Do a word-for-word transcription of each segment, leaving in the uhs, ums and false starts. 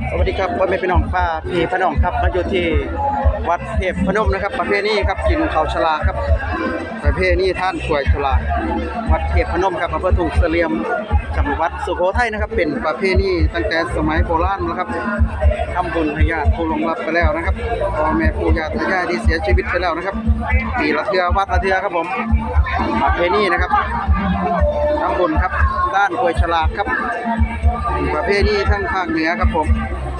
สวัสดีครับพ่อแม่พี่น้องป้าพี่พี่น้องครับมาอยู่ที่วัดเทพพนมนะครับประเพณีครับกินข้าวฉลากครับประเพณีท่านกล้วยฉลากวัดเทพพนมครับอำเภอทุ่งเสลี่ยมจังหวัดสุโขทัยนะครับเป็นประเพณีตั้งแต่สมัยโบราณนะครับทำบุญให้ญาติผู้ล่วงลับไปแล้วนะครับพ่อแม่ปู่ย่าตายายที่เสียชีวิตไปแล้วนะครับปีละเทือวัดละเทือครับผมประเพณีนะครับทำบุญครับด้านกล้วยฉลากครับประเพณีทั้งภาคเหนือครับผม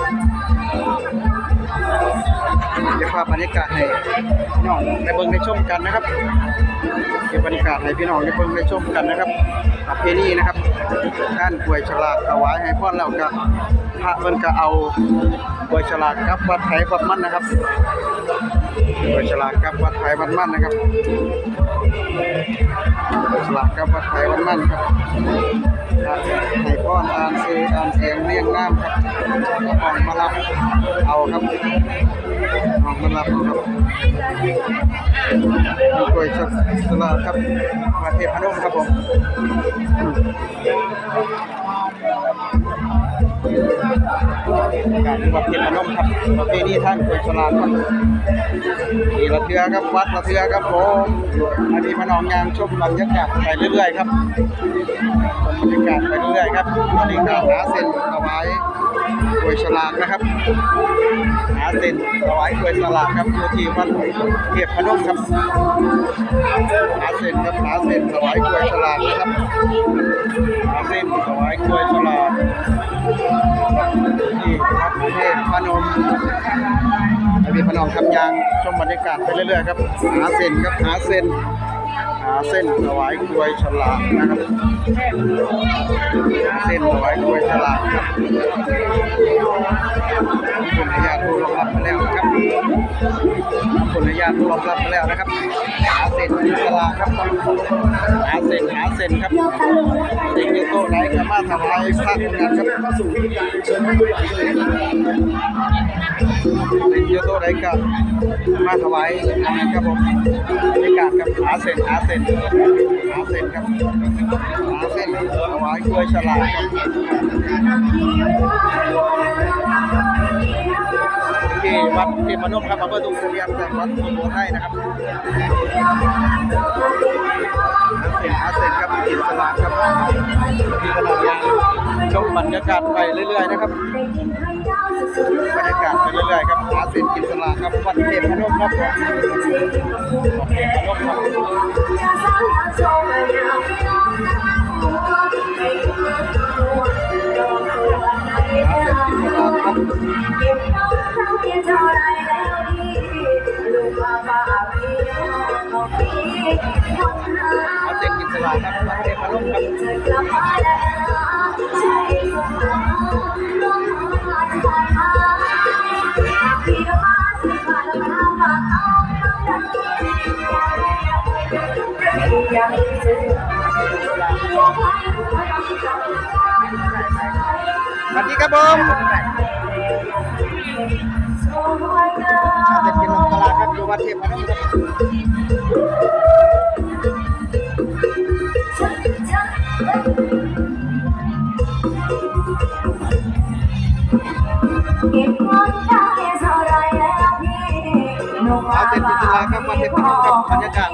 จะพาบรรยากาศให้พี่น้องได้เบิ่งได้ชมกันนะครับเก็บบรรยากาศให้พี่น้องได้เบิ่งได้ชมกันนะครับประเพณีนะครับด้านกล้วยฉลากถวายให้พ่อแล้วก็พระเพิ่นก็เอากล้วยฉลากกับวัดไผ่วัดมันนะครับกล้วยฉลากกับวัดไผ่วัดมันนะครับกล้วยฉลากกับวัดไผ่วัดมันครับให้พ่ออ่านซื้ออ่านเสียงเรียงน้ำครับออกมารับเอาครับออกมารับครับกล้วยฉลากครับวัดเทพพนมครับผมการวัดเทพพนมครับประเพณีท่านกล้วยฉลากครับนี่ละเทือครับวัดละเทือครับผมอันนี้พี่น้องยางชมบรรยากาศไปเรื่อยๆครับบรรยากาศไปเรื่อยๆครับตอนนี้ก็หาเส้นถวายกล้วยฉลากนะครับหาเส้นถวายกล้วยฉลากครับอยู่ที่วัดเทพพนมครับหาเส้นครับหาเส้นถวายกล้วยฉลากนะครับหาเส้นถวายกล้วยฉลากที่วัดเทพพนมให้พี่พี่น้องทำยางชมบรรยากาศไปเรื่อยๆครับหาเส้นครับหาเส้นหาเส้นถวายกล้วยฉลากนะครับเส้นถวายกล้วยฉลากครับคุณญาติผู้รองรับมาแล้วนะครับคุณญาติผู้รองรับมาแล้วนะครับหาเส้นฉลากครับหาเส้นหาเส้นครับเด็กยูโตไหนก็มาถวายพระเหมือนกันครับเด็กยูโตไหนก็มาถวายนะครับผมในการกับหาเส้นหาเส้นหาเส้นครับหาเส้นถวายกล้วยฉลากครับที่วัดเทพนมครับอำเภอทุ่งเสลี่ยมจังหวัดสุโขทัยนะครับหาเส้นหาเส้นครับกินฉลากครับมีขนาดยางชมบรรยากาศไปเรื่อยๆนะครับบรรยากาศไปเรื่อยๆครับหาเส้นกินฉลากครับวัดเทพนมครับวัดเทพนมครับเอาเส้นกินฉลากครับวัดเทพนมครับสวัสดีครับผมเด็กกินตลาดครับอยู่วัดเทพนมครับเอาเส้นกินตลาดครับวัดเทพนมครับบรรยากาศ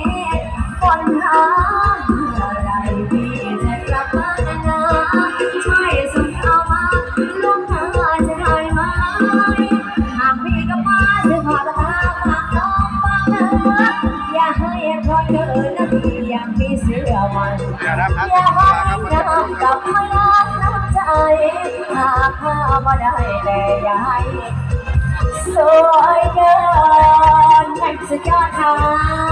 อย่ารับหาเส้นตลาดครับวัดเทพนมครับหาข้ามาได้แต่ยายสวยเกินแห่งสุดยอดค่ะ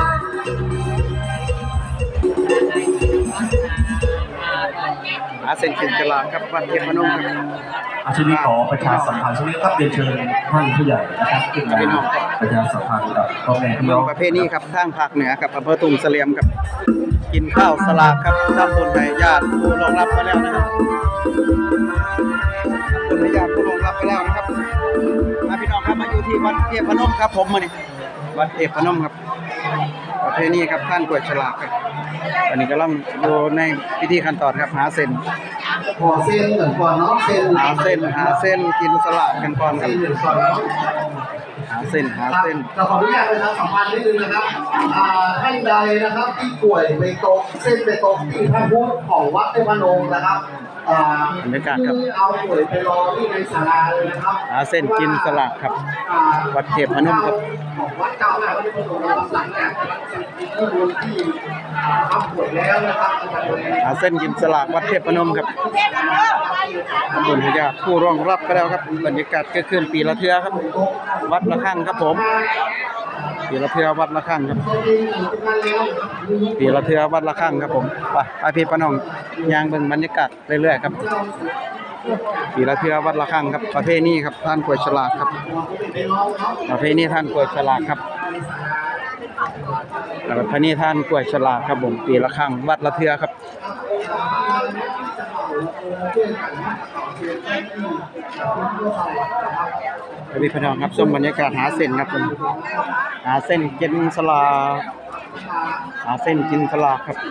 หาเส้นกินตลาดครับวัดเทพนมครับอาชีพนี้ขอประชาสัมพันธ์ช่วงนี้ครับเรียนเชิญท่านผู้ใหญ่นะครับขึ้นมาประชาสัมพันธ์กับพ่อแม่พี่น้องประเพณีครับทางภาคเหนือครับอำเภอทุ่งเสลี่ยมครับกินข้าวสลากครับทำบุญให้ญาติผู้รองรับไปแล้วนะครับทำบุญให้ญาติผู้รองรับไปแล้วนะครับมาพี่น้องครับมาอยู่ที่วัดเทพนมครับผมมานี่วัดเทพนมครับประเพณีครับท่านกล้วยฉลากครับอันนี้กำลังอยู่ในพิธีขั้นตอนครับหาเส้นขอเส้นเหมือนก่อนเนาะเส้นหาเส้นหาเส้นกินสลากกันก่อนครับเส้นเหมือนก่อนเนาะหาเส้นหาเส้นแต่ขออนุญาตประชาสัมพันธ์นิดนึงนะครับอ่าท่านใดนะครับที่ป่วยไปตกเส้นไปตกที่พระพุทธของวัดเทพนมนะครับอ่าบรรยากาศครับคือเอาป่วยไปรอที่ในศาลาเลยนะครับหาเส้นกินสลากครับ วัดเทพนมครับของวัดเจ้าหน้าวัดเทพนมนะครับหลังจากที่บุญที่ทำป่วยแล้วนะครับหาเส้นกินสลากวัดเทพนมครับขอบคุณพญาผู้ร่วงรับก็แล้วครับบรรยากาศก็ขึ้นปีละเทือครับ วัดละครั้งครับผมปีละเทือวัดละครั้งครับปีละเทือวัดละครั้งครับผมไปไปพี่ปะน้องยางเบิ่งบรรยากาศเรื่อยๆครับปีละเทือวัดละครั้งครับประเพณีครับท่านกล้วยฉลากครับประเพณีท่านกล้วยฉลากครับแล้วก็ประเพณีท่านกล้วยฉลากครับผมปีละครั้งวัดละเทือครับพี่พี่น้องครับชมบรรยากาศหาเส้นครับผมหาเส้นกินสลากหาเส้นกินสลากครับ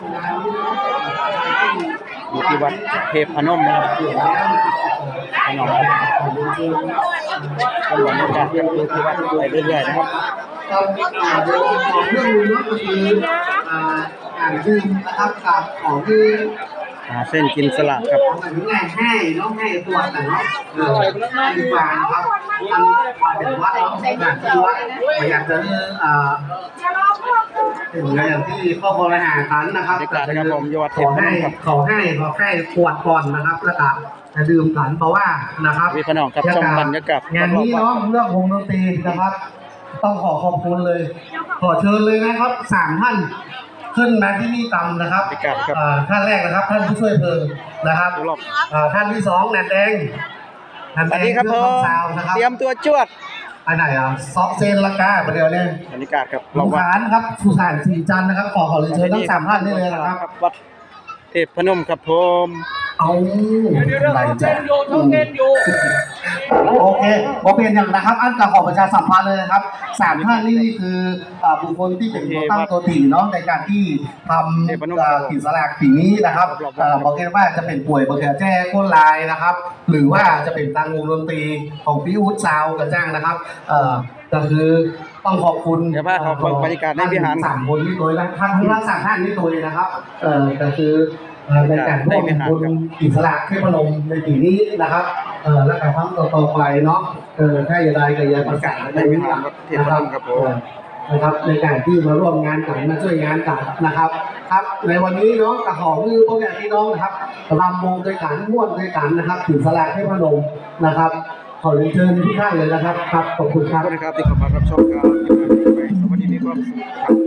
อยู่ที่วัดเทพนมนะครับพี่น้องครับชมบรรยากาศอยู่ที่วัดไปเรื่อยๆนะครับเราอ่าเรื่องของเรื่องนี้ก็คืออ่าอ่านชื่อนะครับกับของที่หาเส้นกินสลากครับของแบบนี้ไงให้น้องให้ตัวแต่เนาะเออดีกว่านะครับมันเป็นวัดเนาะอยากจะวัดอยากจะอ่าถึงอย่างที่ข้อบริหารฐานนะครับบรรยากาศนะครับผมอยู่วัดขเทอพนให้มครับขอให้ขอให้ขวดก่อนนะครับแล้วก็จะดื่มกันเพราะว่านะครับพี่พี่น้องครับชมบรรยากาศงานนี้เนาะเรื่องวงดนตรีนะครับ ต้องขอขอบคุณเลย ขอเชิญเลยนะครับสามท่านขึ้นมาที่นี่ตำนะครับบรรยากาศครับอ่าท่านแรกนะครับ ท่านผู้ช่วยเพลิงนะครับรอบอ่าท่านที่สองแนนแดงแนนสแดวัสงดีครับเรื่ผองมซาวน์นะครับเตรียมตัวจวดอันไหนอ่ะซอกเซนละกาประเดี๋ยวเนี่ยบรรยากาศครับลูเรากวัดขานครับสุสานสีจันทร์นะครับ ขอขอเรียนเชิญทั้งสามท่านได้เลยนะครับวัดเทพนมครับผมเอาอะไรจ้ะโอเคพอเป็นอย่างนะครับ อันกับขอประชาสัมพันธ์เลยนะครับสามท่านนี่นี่คืออ่าบุคคลที่เป็นตัวตั้งตัวตีเนาะในการที่ทำอ่ากิจสลากปีนี้นะครับเอ่อบอกกันว่าจะเป็นป่วยเบอร์เกอร์แจ้ก้นลายนะครับ หรือว่าจะเป็นทางวงดนตรีของพี่อู๊ดซาวกระจ้างนะครับเอ่อก็คือต้องขอบคุณเดี๋ยวพาเขาไปบรรยากาศในวิหารสามคนนี่ตัวนะท่านทั้งสามท่านนี่ตัวเลยนะครับเอ่อก็คือเอ่อในการร่วมบุญอิสระเทพนมในปีนี้นะครับเอ่อและการพัฒนาต่อไปเนาะเออถ้าอย่าได้ก็อย่าประกาศในวิหารนะครับนะครับในการที่มาร่วมงานกันมาช่วยงานกันนะครับครับในวันนี้เนาะกระหองคือพวกอย่างพี่น้องนะครับรำวงด้วยกันม่วนด้วยกันนะครับอิสระเทพนมนะครับขอเรียนเชิญทุกท่านเลยนะครับครับขอบคุณคขอรับบ คุณนะครับที่เข้ามารับชมการสวัสดีมีความสุขครับ